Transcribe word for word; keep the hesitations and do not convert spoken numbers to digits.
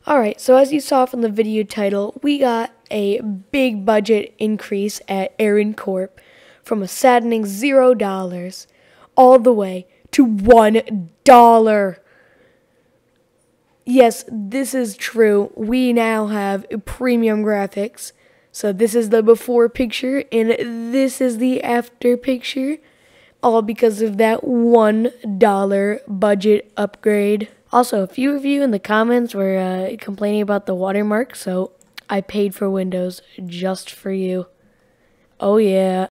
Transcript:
Alright, so as you saw from the video title, we got a big budget increase at Aaron Corp from a saddening zero dollars all the way to one dollar. Yes, this is true. We now have premium graphics. So this is the before picture and this is the after picture. All because of that one dollar budget upgrade. Also, a few of you in the comments were uh, complaining about the watermark, so I paid for Windows just for you. Oh yeah.